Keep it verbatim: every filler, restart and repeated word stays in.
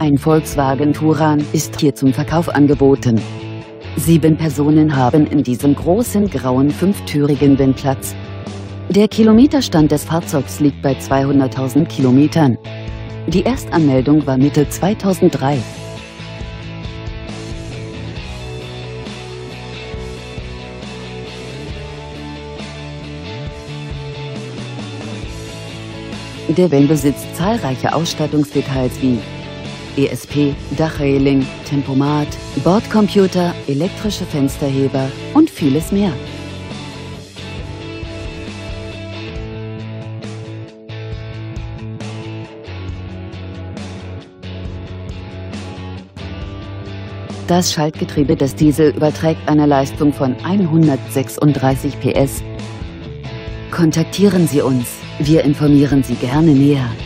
Ein Volkswagen Touran ist hier zum Verkauf angeboten. Sieben Personen haben in diesem großen grauen fünftürigen Van Platz. Der Kilometerstand des Fahrzeugs liegt bei zweihunderttausend Kilometern. Die Erstanmeldung war Mitte zweitausenddrei. Der Van besitzt zahlreiche Ausstattungsdetails wie E S P, Dachreling, Tempomat, Bordcomputer, elektrische Fensterheber und vieles mehr. Das Schaltgetriebe des Diesel überträgt eine Leistung von hundertsechsunddreißig P S. Kontaktieren Sie uns, wir informieren Sie gerne näher.